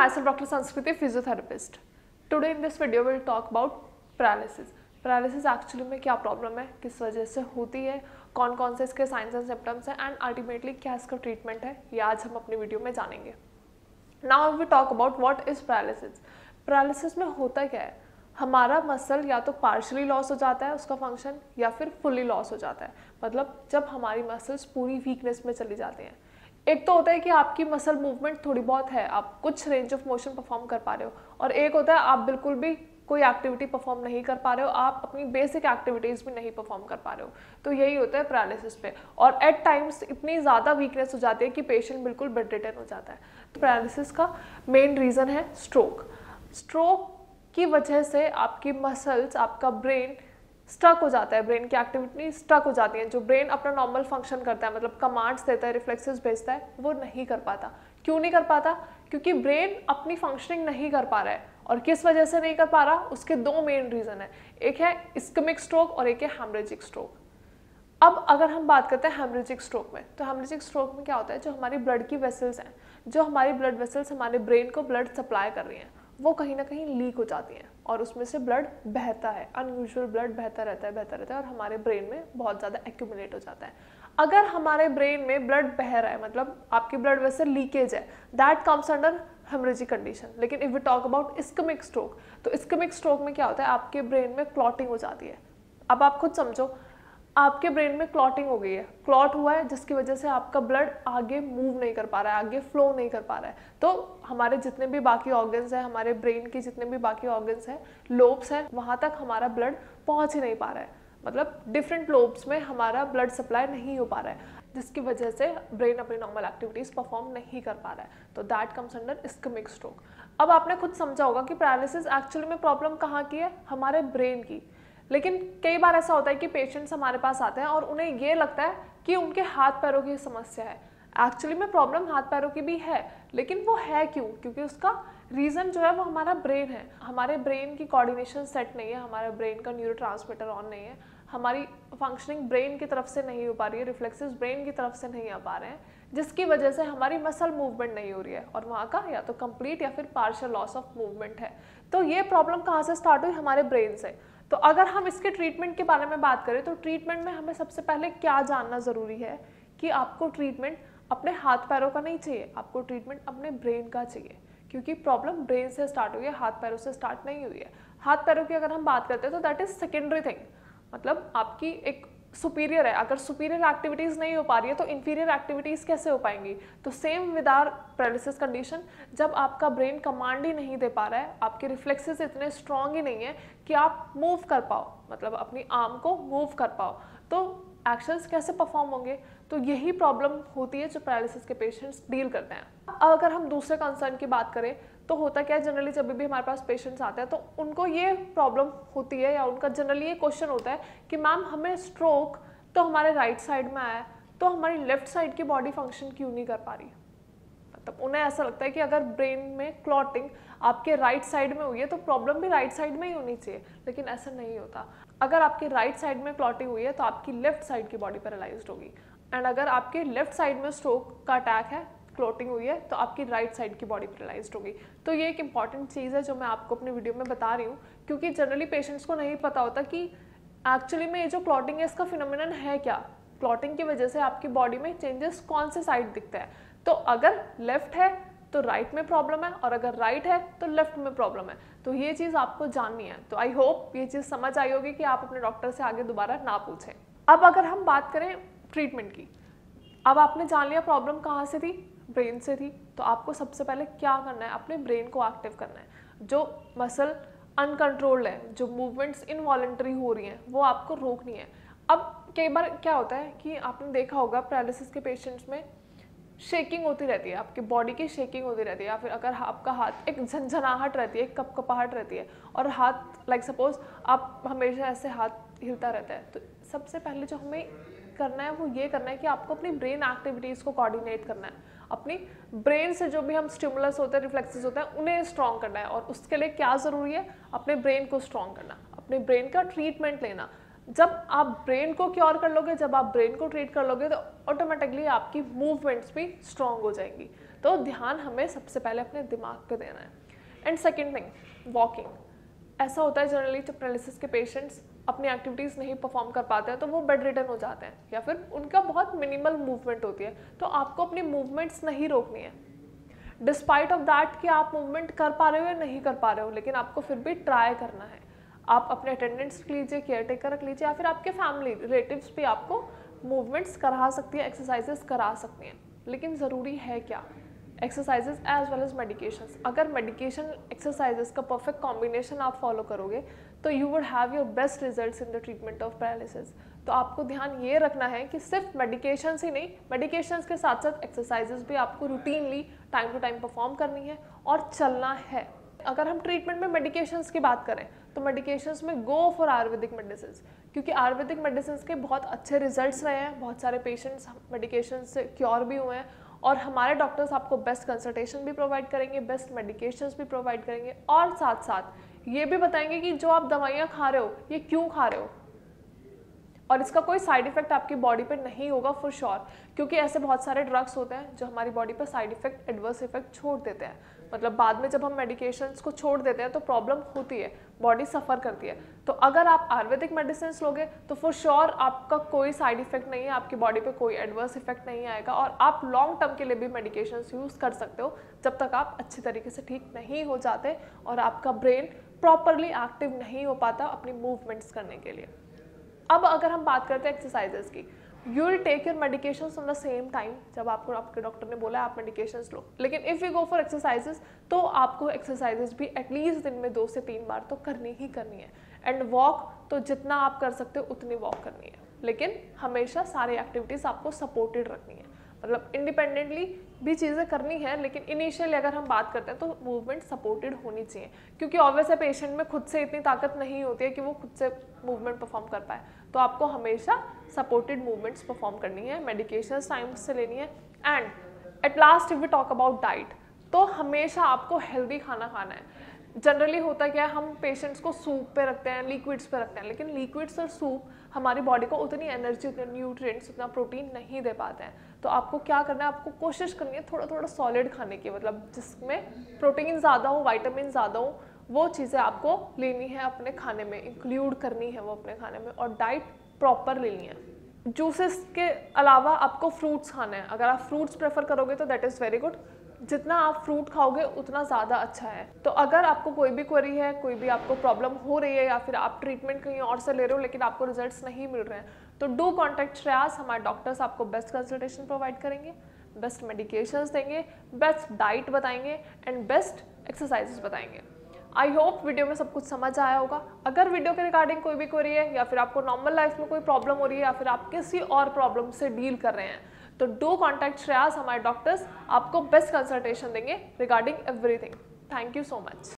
myself Dr. Sanskriti, physiotherapist. Today in this video we'll talk about paralysis. Paralysis actually में क्या problem है, किस वजह से होती है, कौन कौन से इसके साइंस एंड सिम्टम्स हैं एंड अल्टीमेटली क्या इसका ट्रीटमेंट है, ये आज हम अपनी वीडियो में जानेंगे. Now we talk about what is paralysis. Paralysis में होता क्या है, हमारा मसल या तो पार्शियली लॉस हो जाता है उसका फंक्शन या फिर फुल्ली लॉस हो जाता है. मतलब जब हमारी मसल्स पूरी वीकनेस में चली जाती हैं. एक तो होता है कि आपकी मसल मूवमेंट थोड़ी बहुत है, आप कुछ रेंज ऑफ मोशन परफॉर्म कर पा रहे हो, और एक होता है आप बिल्कुल भी कोई एक्टिविटी परफॉर्म नहीं कर पा रहे हो, आप अपनी बेसिक एक्टिविटीज भी नहीं परफॉर्म कर पा रहे हो. तो यही होता है पैरालिसिस पे. और एट टाइम्स इतनी ज़्यादा वीकनेस हो जाती है कि पेशेंट बिल्कुल बेड रिटर्न हो जाता है. तो पैरालिसिस का मेन रीज़न है स्ट्रोक. स्ट्रोक की वजह से आपकी मसल्स, आपका ब्रेन स्टक हो जाता है, ब्रेन की एक्टिविटी स्टक हो जाती है. जो ब्रेन अपना नॉर्मल फंक्शन करता है, मतलब कमांड्स देता है, रिफ्लेक्सेस भेजता है, वो नहीं कर पाता. क्यों नहीं कर पाता? क्योंकि ब्रेन अपनी फंक्शनिंग नहीं कर पा रहा है. और किस वजह से नहीं कर पा रहा? उसके दो मेन रीजन है. एक है इस्केमिक स्ट्रोक और एक है हेमरेजिक स्ट्रोक. अब अगर हम बात करते हैं हेमरेजिक स्ट्रोक में, तो हेमरेजिक स्ट्रोक में क्या होता है, जो हमारी ब्लड की वेसल्स हैं, जो हमारी ब्लड वेसल्स हमारे ब्रेन को ब्लड सप्लाई कर रही हैं, वो कहीं ना कहीं लीक हो जाती हैं और उसमें से ब्लड बहता है. अनयूजुअल ब्लड बहता रहता है और हमारे ब्रेन में बहुत ज़्यादा एक्यूमुलेट हो जाता है. अगर हमारे ब्रेन में ब्लड बह रहा है, मतलब आपकी ब्लड वेसल लीकेज है, that comes under haemorrhagic condition. लेकिन if we talk about ischaemic stroke, तो इस्केमिक स्ट्रोक में क्या होता है, आपके ब्रेन में क्लॉटिंग हो जाती है. अब आप खुद समझो, आपके ब्रेन में क्लॉटिंग हो गई है, क्लॉट हुआ है, जिसकी वजह से आपका ब्लड आगे मूव नहीं कर पा रहा है, आगे फ्लो नहीं कर पा रहा है. तो हमारे जितने भी बाकी ऑर्गन्स हैं, हमारे ब्रेन के जितने भी बाकी ऑर्गन्स हैं, लोब्स हैं, वहाँ तक हमारा ब्लड पहुँच ही नहीं पा रहा है. मतलब डिफरेंट लोब्स में हमारा ब्लड सप्लाई नहीं हो पा रहा है, जिसकी वजह से ब्रेन अपनी नॉर्मल एक्टिविटीज परफॉर्म नहीं कर पा रहा है. तो that comes under ischaemic stroke. अब आपने खुद समझा होगा कि पैरालिसिस एक्चुअली में प्रॉब्लम कहाँ की है, हमारे ब्रेन की. लेकिन कई बार ऐसा होता है कि पेशेंट्स हमारे पास आते हैं और उन्हें ये लगता है कि उनके हाथ पैरों की समस्या है. एक्चुअली में प्रॉब्लम हाथ पैरों की भी है, लेकिन वो है क्यों? क्योंकि उसका रीज़न जो है वो हमारा ब्रेन है. हमारे ब्रेन की कोऑर्डिनेशन सेट नहीं है, हमारे ब्रेन का न्यूरोट्रांसमीटर ऑन नहीं है, हमारी फंक्शनिंग ब्रेन की तरफ से नहीं हो पा रही है, रिफ्लेक्सेस ब्रेन की तरफ से नहीं आ पा रहे हैं, जिसकी वजह से हमारी मसल मूवमेंट नहीं हो रही है और वहाँ का या तो कंप्लीट या फिर पार्शियल लॉस ऑफ मूवमेंट है. तो ये प्रॉब्लम कहाँ से स्टार्ट हुई? हमारे ब्रेन से. तो अगर हम इसके ट्रीटमेंट के बारे में बात करें, तो ट्रीटमेंट में हमें सबसे पहले क्या जानना ज़रूरी है कि आपको ट्रीटमेंट अपने हाथ पैरों का नहीं चाहिए, आपको ट्रीटमेंट अपने ब्रेन का चाहिए. क्योंकि प्रॉब्लम ब्रेन से स्टार्ट हुई है, हाथ पैरों से स्टार्ट नहीं हुई है. हाथ पैरों की अगर हम बात करते हैं तो दैट इज सेकेंडरी थिंग. मतलब आपकी एक सुपीरियर है, अगर सुपीरियर एक्टिविटीज नहीं हो पा रही है तो इंफीरियर एक्टिविटीज कैसे हो पाएंगी? तो same with our paralysis condition, जब आपका ब्रेन कमांड ही नहीं दे पा रहा है, आपके रिफ्लेक्सेस इतने स्ट्रांग ही नहीं है कि आप मूव कर पाओ, मतलब अपनी आर्म को मूव कर पाओ, तो एक्शंस कैसे परफॉर्म होंगे? तो यही प्रॉब्लम होती है जो पैरालिसिस के पेशेंट्स डील करते हैं. अब अगर हम दूसरे कंसर्न की बात करें, तो होता क्या है, जनरली जब भी हमारे पास पेशेंट्स आते हैं तो उनको ये प्रॉब्लम होती है या उनका जनरली ये क्वेश्चन होता है कि मैम हमें स्ट्रोक तो हमारे राइट साइड में आया है, तो हमारी लेफ्ट साइड की बॉडी फंक्शन क्यों नहीं कर पा रही? मतलब उन्हें ऐसा लगता है कि अगर ब्रेन में क्लॉटिंग आपके राइट साइड में हुई है तो प्रॉब्लम भी राइट साइड में ही होनी चाहिए, लेकिन ऐसा नहीं होता. अगर आपके राइट साइड में क्लॉटिंग हुई है तो आपकी लेफ्ट साइड की बॉडी पैरालाइज्ड होगी, एंड अगर आपके लेफ्ट साइड में स्ट्रोक का अटैक है, क्लॉटिंग हुई है, तो आपकी राइट साइड की बॉडी पैरालाइज्ड होगी. तो ये एक इंपॉर्टेंट चीज़ है जो मैं आपको अपनी वीडियो में बता रही हूँ, क्योंकि जनरली पेशेंट्स को नहीं पता होता कि एक्चुअली में ये जो क्लॉटिंग है इसका फिनोमिनन है क्या. क्लॉटिंग की वजह से आपकी बॉडी में चेंजेस कौन से साइड दिखता है. तो अगर लेफ्ट है तो राइट में प्रॉब्लम है, और अगर राइट है तो लेफ्ट में प्रॉब्लम है. तो ये चीज़ आपको जाननी है. तो आई होप ये चीज़ समझ आई होगी कि आप अपने डॉक्टर से आगे दोबारा ना पूछें. अब अगर हम बात करें ट्रीटमेंट की, अब आपने जान लिया प्रॉब्लम कहाँ से थी, ब्रेन से थी. तो आपको सबसे पहले क्या करना है, अपने ब्रेन को एक्टिव करना है. जो मसल अनकंट्रोल्ड है, जो मूवमेंट्स इनवॉलंटरी हो रही हैं, वो आपको रोकनी है. अब कई बार क्या होता है कि आपने देखा होगा पैरालिसिस के पेशेंट्स में शेकिंग होती रहती है, आपकी बॉडी की शेकिंग होती रहती है, या फिर अगर आपका हाथ एक झनझनाहट रहती है, एक कपकपाहट रहती है, और हाथ लाइक सपोज आप हमेशा ऐसे हाथ हिलता रहता है. तो सबसे पहले जो हमें करना है वो ये करना है कि आपको अपनी ब्रेन एक्टिविटीज़ को कोऑर्डिनेट करना है. अपनी ब्रेन से जो भी हम स्टिमुलस होते हैं, रिफ्लेक्सेस होते हैं, उन्हें स्ट्रॉन्ग करना है. और उसके लिए क्या ज़रूरी है? अपने ब्रेन को स्ट्रॉन्ग करना, अपने ब्रेन का ट्रीटमेंट लेना. जब आप ब्रेन को क्योर कर लोगे, जब आप ब्रेन को ट्रीट कर लोगे, तो ऑटोमेटिकली आपकी मूवमेंट्स भी स्ट्रांग हो जाएंगी। तो ध्यान हमें सबसे पहले अपने दिमाग पे देना है। And second thing, walking. ऐसा होता है जनरली जब पैरालिसिस के पेशेंट्स अपनी एक्टिविटीज़ नहीं परफॉर्म कर पाते हैं तो वो बेड रिटर्न हो जाते हैं या फिर उनका बहुत मिनिमल मूवमेंट होती है। तो आपको अपनी मूवमेंट्स नहीं रोकनी है, डिस्पाइट ऑफ दैट कि आप मूवमेंट कर पा रहे हो या नहीं कर पा रहे हो, लेकिन आपको फिर भी ट्राई करना है। आप अपने अटेंडेंट्स रख लीजिए, केयर टेकर रख लीजिए, या फिर आपके फैमिली रिलेटिव्स भी आपको मूवमेंट्स करा सकती है, एक्सरसाइजेस करा सकती हैं। लेकिन ज़रूरी है क्या? Exercises as well as medications. अगर मेडिकेशन एक्सरसाइजेस का परफेक्ट कॉम्बिनेशन आप फॉलो करोगे तो you would have your best results in the treatment of paralysis. तो आपको ध्यान ये रखना है कि सिर्फ मेडिकेशंस ही नहीं, मेडिकेशंस के साथ साथ एक्सरसाइजेस भी आपको routinely time to time perform करनी है और चलना है। अगर हम ट्रीटमेंट में मेडिकेशंस की बात करें तो मेडिकेशंस में गो फॉर आयुर्वेदिक मेडिसिन, क्योंकि आयुर्वेदिक मेडिसिन के बहुत अच्छे रिजल्ट्स रहे हैं, बहुत सारे पेशेंट्स मेडिकेशन से क्योर भी हुए हैं और हमारे डॉक्टर्स आपको बेस्ट कंसल्टेशन भी प्रोवाइड करेंगे, बेस्ट मेडिकेशंस भी प्रोवाइड करेंगे और साथ साथ ये भी बताएंगे कि जो आप दवाइयाँ खा रहे हो ये क्यों खा रहे हो और इसका कोई साइड इफेक्ट आपकी बॉडी पे नहीं होगा फॉर श्योर। क्योंकि ऐसे बहुत सारे ड्रग्स होते हैं जो हमारी बॉडी पर साइड इफेक्ट, एडवर्स इफेक्ट छोड़ देते हैं। मतलब बाद में जब हम मेडिकेशंस को छोड़ देते हैं तो प्रॉब्लम होती है, बॉडी सफ़र करती है। तो अगर आप आयुर्वेदिक मेडिसिन लोगे तो फॉर श्योर आपका कोई साइड इफेक्ट नहीं है, आपकी बॉडी पे कोई एडवर्स इफेक्ट नहीं आएगा और आप लॉन्ग टर्म के लिए भी मेडिकेशंस यूज़ कर सकते हो जब तक आप अच्छी तरीके से ठीक नहीं हो जाते और आपका ब्रेन प्रॉपरली एक्टिव नहीं हो पाता अपनी मूवमेंट्स करने के लिए। अब अगर हम बात करते हैं एक्सरसाइजेस की, you will take your medications on the same time. जब आपको आपके डॉक्टर ने बोला आप मेडिकेशंस लो, लेकिन if you go for exercises तो आपको एक्सरसाइजेस भी एटलीस्ट दिन में 2 से 3 बार तो करनी ही करनी है। एंड वॉक तो जितना आप कर सकते हो उतनी वॉक करनी है, लेकिन हमेशा सारी एक्टिविटीज़ आपको सपोर्टेड रखनी है। मतलब इंडिपेंडेंटली भी चीज़ें करनी है, लेकिन इनिशियली अगर हम बात करते हैं तो मूवमेंट सपोर्टेड होनी चाहिए, क्योंकि ऑब्वियस है पेशेंट में खुद से इतनी ताकत नहीं होती है कि वो खुद से मूवमेंट परफॉर्म कर पाए। तो आपको हमेशा सपोर्टेड मूवमेंट्स परफॉर्म करनी है, मेडिकेशन टाइम से लेनी है। And at last if we talk about diet, तो हमेशा आपको हेल्दी खाना खाना है। जनरली होता क्या है, हम पेशेंट्स को सूप पे रखते हैं, लिक्विड्स पे रखते हैं, लेकिन लिक्विड्स और सूप हमारी बॉडी को उतनी एनर्जी, उतने न्यूट्रिएंट्स, उतना प्रोटीन नहीं दे पाते हैं। तो आपको क्या करना है, आपको कोशिश करनी है थोड़ा थोड़ा सॉलिड खाने की, मतलब जिसमें प्रोटीन ज़्यादा हो, विटामिन ज़्यादा हो, वो चीज़ें आपको लेनी है अपने खाने में, इंक्लूड करनी है वो अपने खाने में, और डाइट प्रॉपर लेनी है। जूसेस के अलावा आपको फ्रूट्स खाना है। अगर आप फ्रूट्स प्रेफर करोगे तो दैट इज़ वेरी गुड। जितना आप फ्रूट खाओगे उतना ज़्यादा अच्छा है। तो अगर आपको कोई भी क्वेरी है, कोई भी आपको प्रॉब्लम हो रही है या फिर आप ट्रीटमेंट कहीं और से ले रहे हो लेकिन आपको रिजल्ट्स नहीं मिल रहे हैं, तो डू कॉन्टैक्ट श्रेयास। हमारे डॉक्टर्स आपको बेस्ट कंसल्टेशन प्रोवाइड करेंगे, बेस्ट मेडिकेशंस देंगे, बेस्ट डाइट बताएंगे एंड बेस्ट एक्सरसाइजेस बताएंगे। आई होप वीडियो में सब कुछ समझ आया होगा। अगर वीडियो के रिगार्डिंग कोई भी क्वेरी है या फिर आपको नॉर्मल लाइफ में कोई प्रॉब्लम हो रही है या फिर आप किसी और प्रॉब्लम से डील कर रहे हैं, तो डू कॉन्टैक्ट श्रेयास। हमारे डॉक्टर्स आपको बेस्ट कंसल्टेशन देंगे regarding everything. Thank you so much.